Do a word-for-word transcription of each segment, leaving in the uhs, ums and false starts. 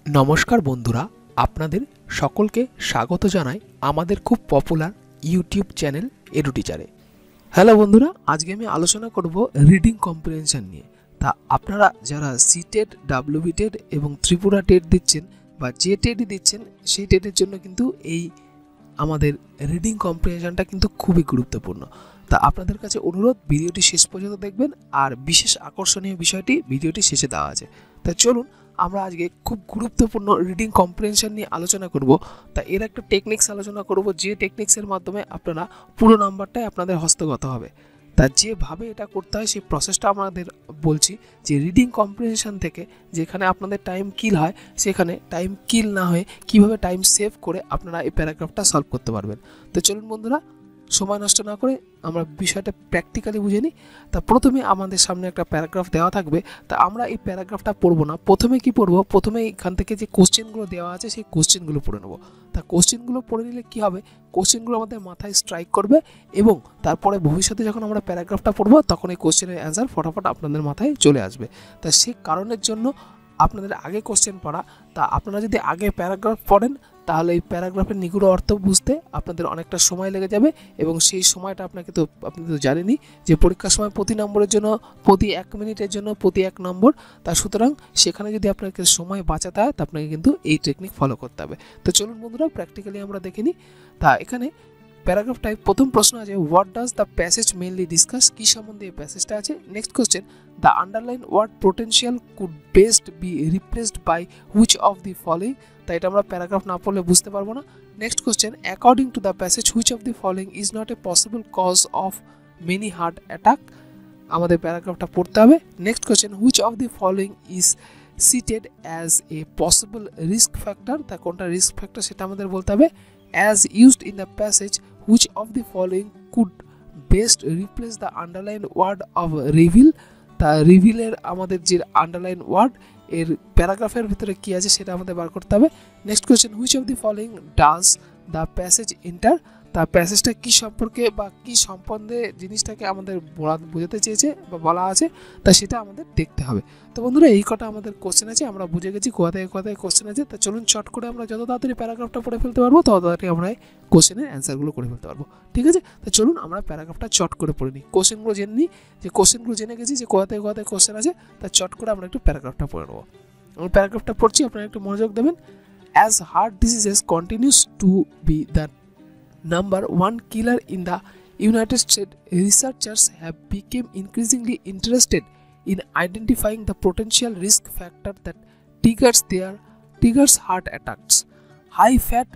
নমস্কার বন্ধুরা, আপনাদের সকলকে স্বাগত জানাই আমাদের খুব পপুলার ইউটিউব চ্যানেল এডুটিচারে। হ্যালো বন্ধুরা, আজকে আমি আলোচনা করব রিডিং কম্প্রিহেনশন নিয়ে। তা আপনারা যারা সি টেট, ডাব্লিউবি টেট এবং ত্রিপুরা টেট দিচ্ছেন বা যে টেটই দিচ্ছেন, সেই টেটের জন্য কিন্তু এই আমাদের রিডিং কম্প্রিহেনশনটা কিন্তু খুবই গুরুত্বপূর্ণ। তা আপনাদের কাছে অনুরোধ, ভিডিওটি শেষ পর্যন্ত দেখবেন, আর বিশেষ আকর্ষণীয় বিষয়টি ভিডিওটি শেষে দেওয়া আছে। তা চলুন আমরা আজকে খুব গুরুত্বপূর্ণ রিডিং কম্প্রিহেনশন নিয়ে আলোচনা করব। তা এর একটা টেকনিক্স আলোচনা করব, যে টেকনিক্সের মাধ্যমে আপনারা পুরো নাম্বারটাই আপনাদের হস্তগত হবে। তা যেভাবে এটা করতে হয় সেই প্রসেসটা আমাদের বলছি, যে রিডিং কম্প্রিহেনশন থেকে যেখানে আপনাদের টাইম কিল হয়, সেখানে টাইম কিল না হয়ে কিভাবে টাইম সেভ করে আপনারা এই প্যারাগ্রাফটা সলভ করতে পারবেন। তো চলুন বন্ধুরা, সময় নষ্ট না করে আমরা বিষয়টা প্র্যাকটিক্যালি বুঝে নিই। তা প্রথমে আমাদের সামনে একটা প্যারাগ্রাফ দেওয়া থাকবে। তা আমরা এই প্যারাগ্রাফটা পড়বো না, প্রথমে কি পড়বো, প্রথমে এখান থেকে যে কোশ্চেনগুলো দেওয়া আছে সেই কোশ্চেনগুলো পড়ে নেবো। তা কোশ্চেনগুলো পড়ে নিলে কি হবে, কোশ্চেনগুলো আমাদের মাথায় স্ট্রাইক করবে এবং তারপরে ভবিষ্যতে যখন আমরা প্যারাগ্রাফটা পড়বো তখন এই কোশ্চেনের অ্যান্সার ফটাফট আপনাদের মাথায় চলে আসবে। তা সেই কারণের জন্য আপনাদের আগে কোশ্চেন পড়া। তা আপনারা যদি আগে প্যারাগ্রাফ পড়েন তাহলে এই প্যারাগ্রাফের নিগুড় অর্থ বুঝতে আপনাদের অনেকটা সময় লেগে যাবে, এবং সেই সময়টা আপনাকে তো আপনি তো জানেনই যে পরীক্ষার সময় প্রতি নম্বরের জন্য, প্রতি এক মিনিটের জন্য প্রতি এক নম্বর। তা সুতরাং সেখানে যদি আপনাকে সময় বাঁচাতে হয় তা আপনাকে কিন্তু এই টেকনিক ফলো করতে হবে। তো চলুন বন্ধুরা, প্র্যাকটিক্যালি আমরা দেখে নিই। তা এখানে প্যারাগ্রাফ টাইপ প্রথম প্রশ্ন আছে, what does the passage mainly discuss, কী সম্বন্ধে এই প্যাসেজটা আছে। Next question, the underline word potential could best be replaced by which of the following. তাই এটা আমরা প্যারাগ্রাফ না পড়লে বুঝতে পারবো না। Next question, according to the passage which of the following is not a possible cause of many heart attack. আমাদের প্যারাগ্রাফটা পড়তে হবে। Next question, which of the following is cited as a possible risk factor. তা কোনটা risk factor সেটা আমাদের বলতে হবে। As used in the passage which of the following could best replace the underline word of reveal. তা রিভিলের আমাদের যে আন্ডারলাইন ওয়ার্ড, এর প্যারাগ্রাফের ভিতরে কী আছে সেটা আমাদের বার করতে হবে। Next question, which of the following does the passage enter. তা প্যাসেজটা কী সম্পর্কে বা কী সম্বন্ধে জিনিসটাকে আমাদের বোঝাতে চেয়েছে বা বলা আছে, তা সেটা আমাদের দেখতে হবে। তো বন্ধুরা, এই কটা আমাদের কোশ্চেন আছে, আমরা বুঝে গেছি কোথা থেকে কোথায় কোশ্চেন আছে। তা চলুন চট করে আমরা যত তাড়াতাড়ি প্যারাগ্রাফটা পড়ে ফেলতে পারবো তত তাড়াতাড়ি আমরা এই কোশ্চেনের অ্যান্সারগুলো করে ফেলতে পারবো। ঠিক আছে, তা চলুন আমরা প্যারাগ্রাফটা চট করে পড়ে নিই। কোশ্চেনগুলো জেনে নিই, যে কোশ্চেনগুলো জেনে গেছি যে কোথা থেকে কোথায় কোশ্চেন আছে। তা চট করে আমরা একটু প্যারাগ্রাফটা পড়ে নেবো। আমি প্যারাগ্রাফটা পড়ছি, আপনারা একটু মনোযোগ দেবেন। As heart diseases continues to be the number one killer in the United States, researchers have become increasingly interested in identifying the potential risk factor that triggers their triggers heart attacks. High fat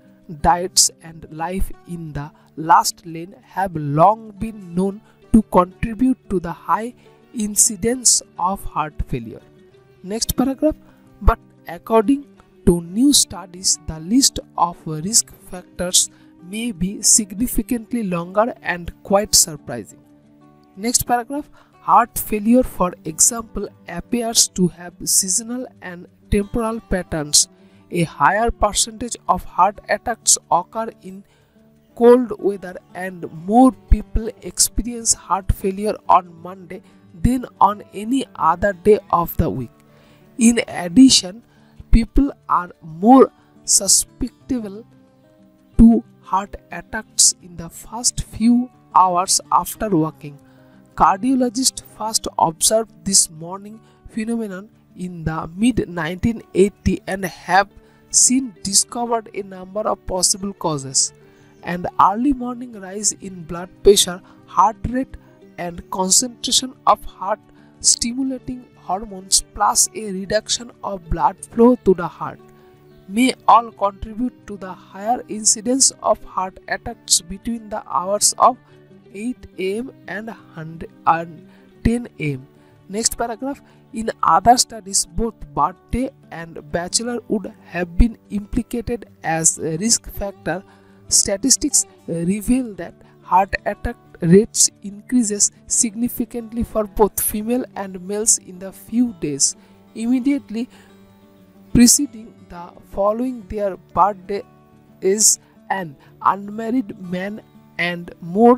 diets and life in the last lane have long been known to contribute to the high incidence of heart failure. Next paragraph, but according to new studies, the list of risk factors may be significantly longer and quite surprising. Next paragraph, heart failure, for example, appears to have seasonal and temporal patterns. A higher percentage of heart attacks occur in cold weather, and more people experience heart failure on Monday than on any other day of the week. In addition, people are more susceptible to heart attacks in the first few hours after waking. Cardiologists first observed this morning phenomenon in the mid nineteen eighty and have since discovered a number of possible causes. And early morning rise in blood pressure, heart rate, and concentration of heart stimulating hormones, plus a reduction of blood flow to the heart, may all contribute to the higher incidence of heart attacks between the hours of eight a m and ten a m Next paragraph, in other studies, both birthday and bachelorhood have been implicated as a risk factor. Statistics reveal that heart attack rates increases significantly for both female and males in the few days immediately preceding the following their birthday. Is an unmarried man and more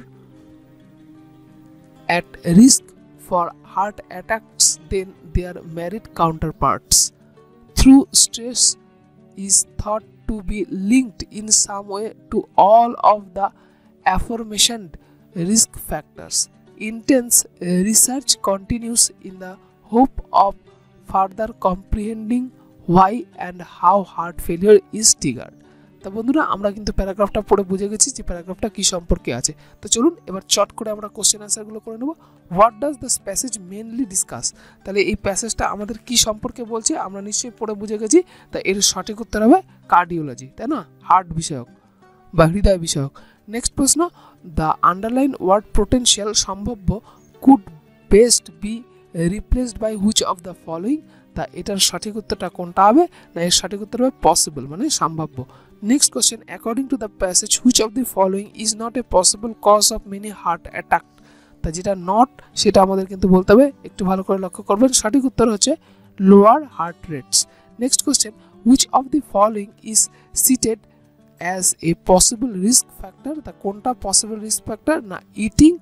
at risk for heart attacks than their married counterparts. through stress is thought to be linked in some way to all of the aforementioned risk factors. Intense research continues in the hope of further comprehending why and how heart failure is triggered. তো বন্ধুরা আমরা কিন্তু প্যারাগ্রাফটা পড়ে বুঝে গেছি যে প্যারাগ্রাফটা কি সম্পর্কে আছে। তো চলুন এবার চট করে আমরা কোশ্চেন অ্যান্সারগুলো করে নেব। What does this passage mainly discuss? তাহলে এই প্যাসেজটা আমাদের কি সম্পর্কে বলছে আমরা নিশ্চয়ই পড়ে বুঝে গেছি। তা এর সঠিক উত্তর হবে কার্ডিওলজি, তাই না, হার্ট বিষয়ক বা হৃদয় বিষয়ক। নেক্সট প্রশ্ন, দ্য আন্ডারলাইন ওয়ার্ড পোটেনশিয়াল সম্ভাব্য could best be replaced by which of the following? তা এটার সঠিক উত্তরটা কোনটা হবে? না এর সঠিক উত্তর হবে পসিবল, মানে সম্ভাব্য। Next question, according to the passage which of the following is not a possible cause of many heart attack? তা যেটা নট সেটা আমাদের কিন্তু বলতে হবে, একটু ভালো করে লক্ষ্য করবেন। সঠিক উত্তর হচ্ছে lower heart rates. Next question, which of the following is cited as a possible risk factor? তা কোনটা পসিবল রিস্ক ফ্যাক্টর? না eating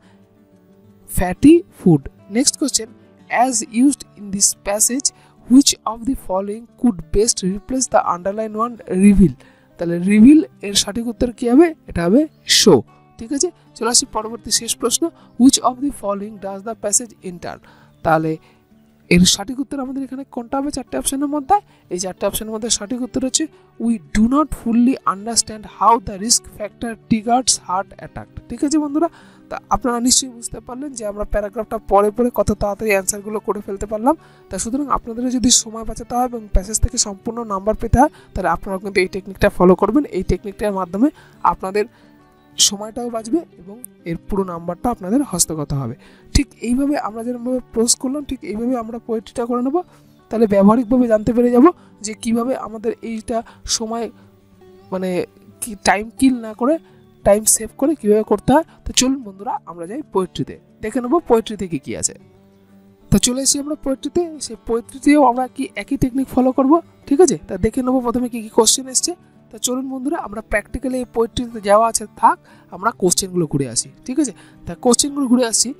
fatty food. Next question, as used in this passage which of the following could best replace the underlined one reveal? তাহলে reveal এর সঠিক উত্তর কি হবে? এটা হবে শো। ঠিক আছে, চলে আসি পরবর্তী শেষ প্রশ্ন, which of the following does the passage entail? তাহলে এর সঠিক উত্তর আমাদের এখানে কোনটা হবে চারটে অপশনের মধ্যে? এই চারটে অপশনের মধ্যে সঠিক উত্তর হচ্ছে we do not fully understand how the risk factor triggers heart attack. ঠিক আছে বন্ধুরা, তা আপনারা নিশ্চয়ই বুঝতে পারলেন যে আমরা প্যারাগ্রাফটা পরে পরে কত তাড়াতাড়ি অ্যান্সারগুলো করে ফেলতে পারলাম। তা সুতরাং আপনাদের যদি সময় বাঁচাতে হয় এবং প্যাসেজ থেকে সম্পূর্ণ নাম্বার পেতে হয় তাহলে আপনারা কিন্তু এই টেকনিকটা ফলো করবেন। এই টেকনিকটার মাধ্যমে আপনাদের সময়টাও বাঁচবে এবং এর পুরো নাম্বারটা আপনাদের হস্তগত হবে। ঠিক এইভাবে আমরা যেরকমভাবে প্রোজ করলাম ঠিক এইভাবে আমরা পোয়েট্রিটা করে নেব। তাহলে ব্যবহারিকভাবে জানতে পেরে যাব যে কিভাবে আমাদের এইটা সময় মানে কি টাইম কিল না করে টাইম সেভ করে কীভাবে করতে হয়। তো চলুন বন্ধুরা আমরা যাই পোয়েট্রিতে, দেখে নেবো পোয়েট্রিতে কী কী আছে। তো চলে এসেছি আমরা পোয়েট্রিতে, সেই পোয়েট্রিতেও আমরা কি একই টেকনিক ফলো করব। ঠিক আছে, তা দেখে নেবো প্রথমে কী কী কোশ্চেন এসছে। তা চলুন বন্ধুরা আমরা প্র্যাকটিক্যালি এই পোয়েট্রিতে যাওয়া আছে থাক, আমরা কোশ্চেনগুলো ঘুরে আসি। ঠিক আছে, তা কোশ্চেনগুলো ঘুরে আসছি।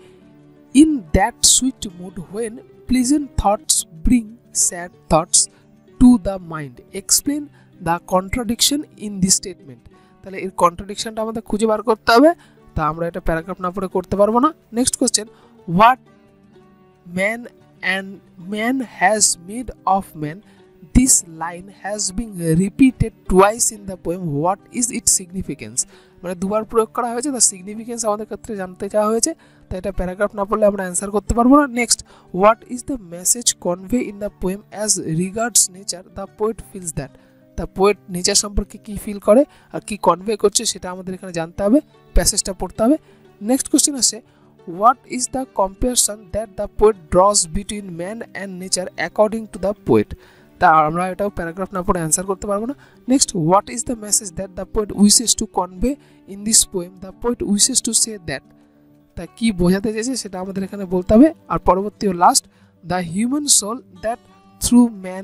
In that sweet mood when pleasant thoughts bring sad thoughts to the mind explain the contradiction in this statement. তাহলে এর কন্ট্রাডিকশনটা আমাদের খুঁজে বার করতে হবে। তা আমরা এটা প্যারাগ্রাফ না পড়ে করতে পারবো না। Next question, what man and man has made of man, this line has been repeated twice in the poem, what is its significance? মানে দুবার প্রয়োগ করা হয়েছে, তার সিগনিফিকেন্স আমাদের ক্ষেত্রে জানতে চাওয়া হয়েছে। তাই এটা প্যারাগ্রাফ না পড়লে আমরা অ্যান্সার করতে পারবো না। Next, what is the message convey in the poem as regards nature, the poet feels that? তা পোয়েট নেচার সম্পর্কে কী ফিল করে আর কী কনভে করছে সেটা আমাদের এখানে জানতে হবে, প্যাসেজটা পড়তে হবে। নেক্সট কোশ্চেন আসছে, what is the comparison that the poet draws between man and nature according to the poet? তা আমরা এটাও প্যারাগ্রাফ না পড়ে অ্যান্সার করতে পারবো না। Next, what is the message that the poet wishes to convey in this poem, the poet wishes to say that? তা কী বোঝাতে চেয়েছে সেটা আমাদের এখানে বলতে হবে। আর পরবর্তী ও last, the human soul that through man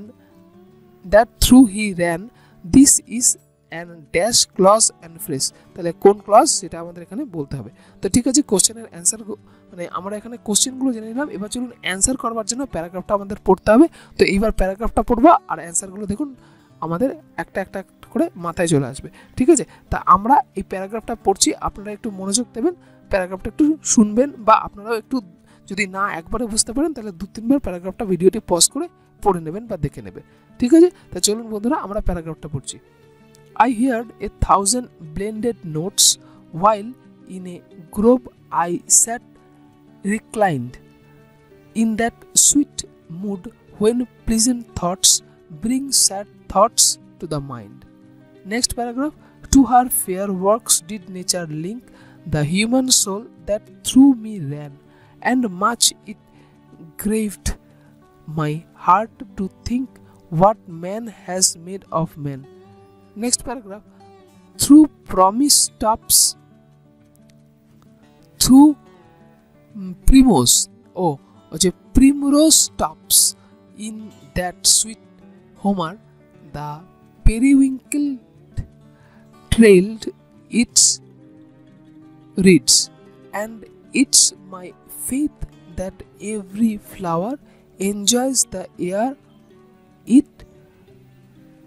that through he ran, this is an dash clause and phrase. তাহলে কোন ক্লজ সেটা আমাদের এখানে বলতে হবে। তো ঠিক আছে, কোশ্চেনের অ্যান্সার মানে আমরা এখানে কোশ্চেনগুলো জেনে নিলাম। এবার চলুন অ্যান্সার করবার জন্য প্যারাগ্রাফটা আমাদের পড়তে হবে। তো এইবার প্যারাগ্রাফটা পড়বো আর অ্যান্সারগুলো দেখুন আমাদের একটা একটা করে মাথায় চলে আসবে। ঠিক আছে, তা আমরা এই প্যারাগ্রাফটা পড়ছি, আপনারা একটু মনোযোগ দেবেন, প্যারাগ্রাফটা একটু শুনবেন বা আপনারাও একটু যদি না একবারে বুঝতে পারেন তাহলে দু তিনবার প্যারাগ্রাফটা ভিডিওটি পজ করে পড়ে নেবেন বা দেখে নেবেন। ঠিক আছে, তা চলুন বন্ধুরা আমরা প্যারাগ্রাফটা পড়ছি। I heard a thousand blended notes while in a grove I sat reclined in that sweet mood when pleasant thoughts bring sad thoughts to the mind. Next paragraph, to her fair works did nature link the human soul that through me ran, and much it grieved my heart to think what man has made of man. Next paragraph, through promise stops, through primrose, oh, okay, primrose stops in that sweet Homer, the periwinkle trailed its reeds, and it's my faith that every flower enjoys the air it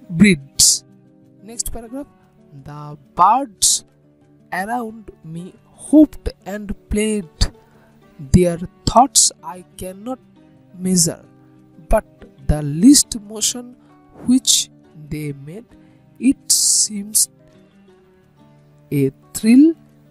breeds. Next paragraph, the birds around me hopped and played. Their thoughts I cannot measure, but the least motion which they made, it seems a thrill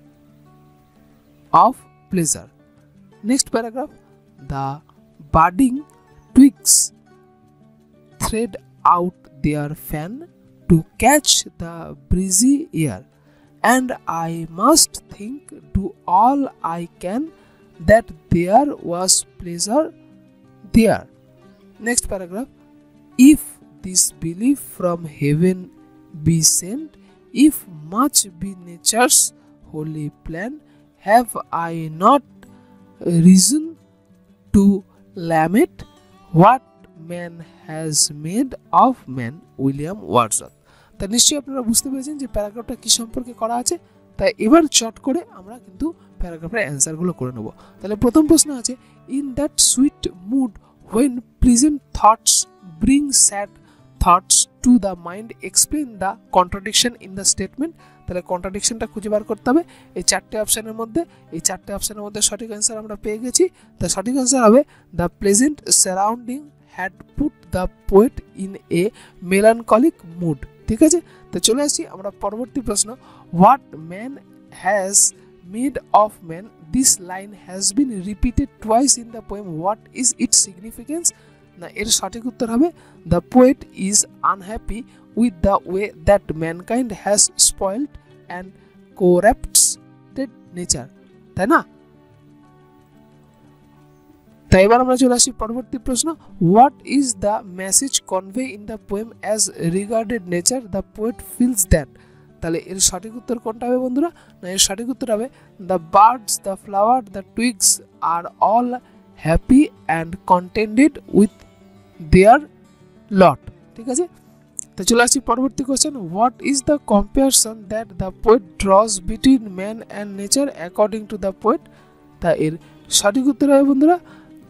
of pleasure. Next paragraph, the budding twigs thread out their fan to catch the breezy air, and I must think, do all I can, that there was pleasure there. Next paragraph, if this belief from heaven be sent, if much be nature's holy plan, have I not reason to lament what man has made of man? William Wordsworth. তা নিশ্চয়ই আপনারা বুঝতে পেরেছেন যে প্যারাগ্রাফটা কি সম্পর্কে করা আছে। তাই এবার চট করে আমরা কিন্তু প্যারাগ্রাফের অ্যান্সারগুলো করে নেব। তাহলে প্রথম প্রশ্ন আছে, in that sweet mood when pleasant thoughts bring sad thoughts to the mind, explain the contradiction in the statement। তাহলে কন্ট্রাডিকশনটা খুঁজে বার করতে হবে এই চারটে অপশনের মধ্যে। এই চারটে অপশনের মধ্যে সঠিক অ্যান্সার আমরা পেয়ে গেছি। তাই সঠিক অ্যান্সার হবে the pleasant surrounding had put the poet in a melancholic mood. ঠিক আছে, তো চলে আসছি আমরা পরবর্তী প্রশ্ন, what man has made of man, this line has been repeated twice in the poem, what is its significance? না, এর সঠিক উত্তর হবে the poet is unhappy with the way that mankind has spoiled and corrupted nature, তাই না? তাই এবার আমরা চলে আসি পরবর্তী প্রশ্ন, what is the message convey in the poem as regarded nature, the poet feels that? তাহলে এর সঠিক উত্তর কোনটা হবে বন্ধুরা? না, এর সঠিক উত্তর হবে the birds, the flower, the twigs are all happy and contented with their lot. ঠিক আছে, তো চলে আসছি পরবর্তী question, what is the comparison that the poet draws between man and nature according to the poet? তা এর সঠিক উত্তর হবে বন্ধুরা,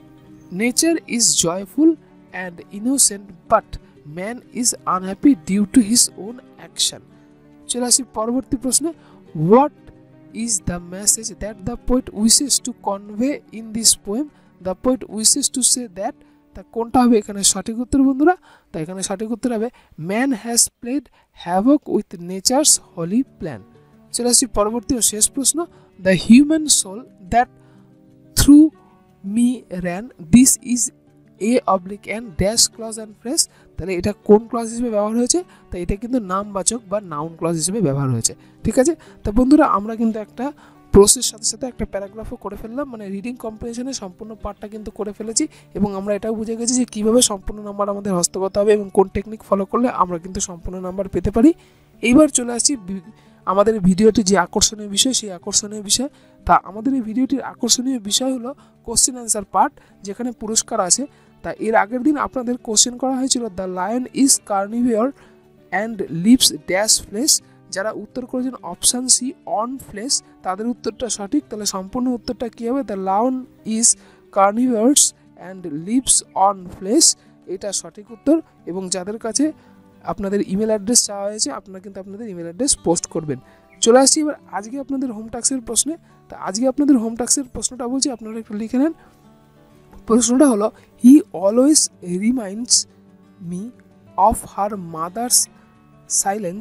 nature is joyful and innocent but man is unhappy due to his own action. চলে আসি পরবর্তী প্রশ্নে, what is the message that the poet wishes to convey in this poem, the poet wishes to say that? তা কোনটা হবে এখানে সঠিক উত্তর বন্ধুরা? তা এখানে সঠিক উত্তর হবে man has played havoc with nature's holy plan. চলে আসছি পরবর্তী ও শেষ প্রশ্ন, the human soul that through me ran, this is a oblique and dash clause and phrase. তাহলে এটা কোন ক্লজ হিসেবে ব্যবহার হয়েছে? তাই এটা কিন্তু নামবাচক বা নাউন ক্লজ হিসেবে ব্যবহার হয়েছে। ঠিক আছে, তা বন্ধুরা আমরা কিন্তু একটা প্রসেস সাথে সাথে একটা প্যারাগ্রাফও করে ফেললাম, মানে রিডিং কম্প্রিহেনশনের সম্পূর্ণ পার্টটা কিন্তু করে ফেলেছি এবং আমরা এটাও বুঝে গেছি যে কীভাবে সম্পূর্ণ নাম্বার আমাদের হস্তগত হবে এবং কোন টেকনিক ফলো করলে আমরা কিন্তু সম্পূর্ণ নাম্বার পেতে পারি। এইবার চলে আসছি আমাদের ভিডিওটি যে আকর্ষণীয় বিষয়, সেই আকর্ষণীয় বিষয়। তা আমাদের এই ভিডিওটির আকর্ষণীয় বিষয় হলো কোশ্চেন অ্যান্সার পার্ট, যেখানে পুরস্কার আছে। তা এর আগের দিন আপনাদের কোশ্চেন করা হয়েছিল the lion is carnivore and lives dash flesh. যারা উত্তর করেছেন অপশান সি অন ফ্লেশ, তাদের উত্তরটা সঠিক। তাহলে সম্পূর্ণ উত্তরটা কী হবে? The lion is carnivores and lives on flesh, এটা সঠিক উত্তর। এবং যাদের কাছে আপনাদের ইমেল অ্যাড্রেস চাওয়া হয়েছে, আপনারা কিন্তু আপনাদের ইমেল অ্যাড্রেস পোস্ট করবেন। চলে আসছি এবার আজকে আপনাদের হোম টাস্কের প্রশ্নে। তা আজকে আপনাদের হোম টাস্কের প্রশ্নটা বলছি, আপনারা একটু লিখে নেন। প্রশ্নটা হলো, he always reminds me of her mother's silence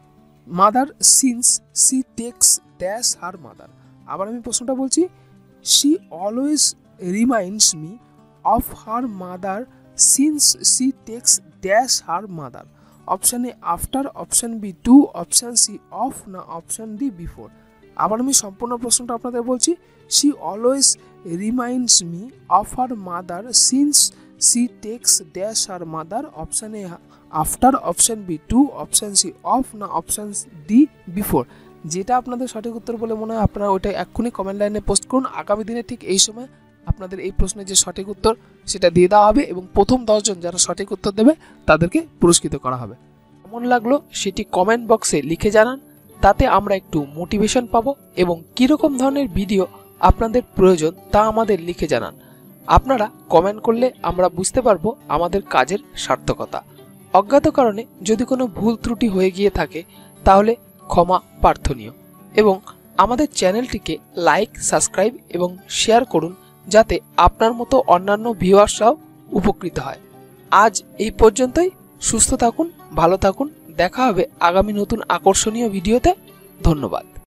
mother since she takes dash her mother. আবার আমি প্রশ্নটা বলছি, she always reminds me of her mother since she takes dash her mother. Option A after, option B to, option C of, না option D before. আবার আমি সম্পূর্ণ প্রশ্নটা আপনাদের বলছি, she always reminds me of her mother since she takes dash her mother. Option A after, option B to, option C of, না option D before. যেটা আপনাদের সঠিক উত্তর বলে মনে হয় আপনারা ওইটা এক্ষুনি কমেন্ট লাইনে পোস্ট করুন। আগামী দিনে ঠিক এই সময় আপনাদের এই প্রশ্নের যে সঠিক উত্তর সেটা দিয়ে দেওয়া হবে এবং প্রথম দশজন যারা সঠিক উত্তর দেবে তাদেরকে পুরস্কৃত করা হবে। কেমন লাগলো সেটি কমেন্ট বক্সে লিখে জানান, তাতে আমরা একটু মোটিভেশন পাবো এবং কীরকম ধরনের ভিডিও আপনাদের প্রয়োজন তা আমাদের লিখে জানান। আপনারা কমেন্ট করলে আমরা বুঝতে পারবো আমাদের কাজের সার্থকতা। অজ্ঞাত কারণে যদি কোনো ভুল ত্রুটি হয়ে গিয়ে থাকে তাহলে ক্ষমা প্রার্থনীয় এবং আমাদের চ্যানেলটিকে লাইক, সাবস্ক্রাইব এবং শেয়ার করুন যাতে আপনার মতো অন্যান্য ভিউয়ার্সরাও উপকৃত হয়। আজ এই পর্যন্তই। সুস্থ থাকুন, ভালো থাকুন। দেখা হবে আগামী নতুন আকর্ষণীয় ভিডিওতে। ধন্যবাদ।